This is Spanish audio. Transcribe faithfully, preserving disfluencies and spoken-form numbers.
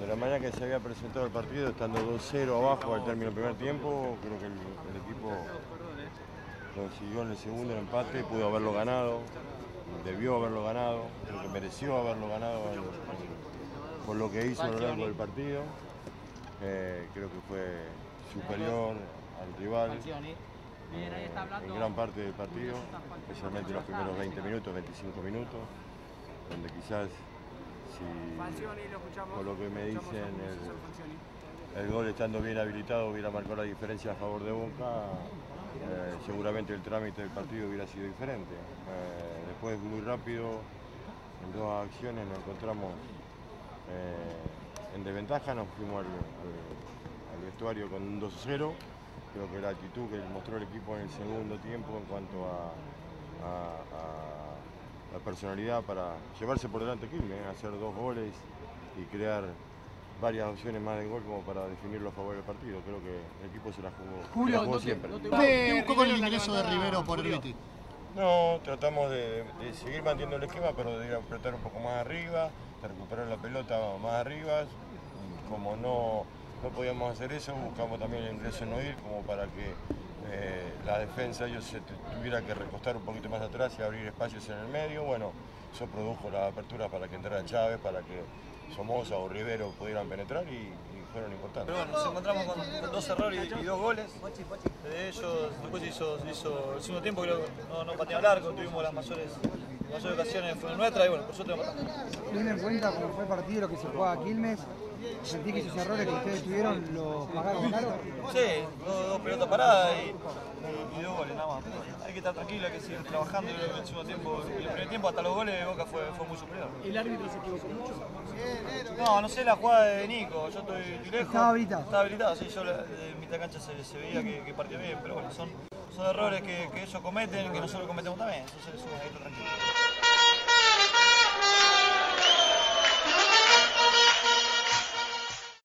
la manera que se había presentado el partido, estando dos cero abajo al término del primer tiempo, creo que el, el equipo consiguió en el segundo el empate, pudo haberlo ganado, debió haberlo ganado, creo que mereció haberlo ganado en, en, por lo que hizo a lo largo del partido. Eh, creo que fue superior al rival eh, en gran parte del partido, especialmente los primeros veinte minutos, veinticinco minutos, donde quizás, si por lo que me dicen, el, el gol estando bien habilitado hubiera marcado la diferencia a favor de Boca, eh, seguramente el trámite del partido hubiera sido diferente. Eh, después, muy rápido, en dos acciones nos encontramos eh, en desventaja, nos fuimos al, al, al vestuario con un dos cero. Creo que la actitud que mostró el equipo en el segundo tiempo en cuanto a, a, a la personalidad para llevarse por delante Quilmes, ¿eh? Hacer dos goles y crear varias opciones más de gol como para definirlo a favor del partido. Creo que el equipo se la jugó, Julio, se la jugó no te, siempre. No te, ¿Qué buscó con el ingreso de Rivero por el Viti? No, tratamos de, de seguir manteniendo el esquema, pero de ir a apretar un poco más arriba, de recuperar la pelota más arriba. Como no, no podíamos hacer eso, buscamos también el ingreso en Noir como para que eh, la defensa ellos se tuviera que recostar un poquito más atrás y abrir espacios en el medio. Bueno, eso produjo la apertura para que entrara Chávez, para que Somoza o Rivero pudieran penetrar y, y fueron importantes. Pero bueno, nos encontramos con, con dos errores y, y dos goles. De ellos, después hizo, hizo el segundo tiempo, creo que no, no pateó al arco, tuvimos las mayores, las mayores ocasiones, fueron nuestras y bueno, por suerte no matamos. Teniendo en cuenta cómo fue el partido, lo que se jugaba a Quilmes, ¿sentí que esos errores que ustedes tuvieron los pagaron caro? Sí, dos, dos pelotas paradas y, y, y dos goles, nada más. Pero hay que estar tranquilo, hay que seguir trabajando. En el segundo tiempo, en el primer tiempo, hasta los goles de Boca fue, fue muy superior. ¿El árbitro se equivocó mucho? No, no sé la jugada de Nico, yo estoy, estoy lejos. ¿Estaba habilitado? Estaba habilitado, sí, yo de mitad cancha se, se veía que, que partió bien, pero bueno, son, son errores que, que ellos cometen, que nosotros cometemos también, eso se le suma, ahí está tranquilo.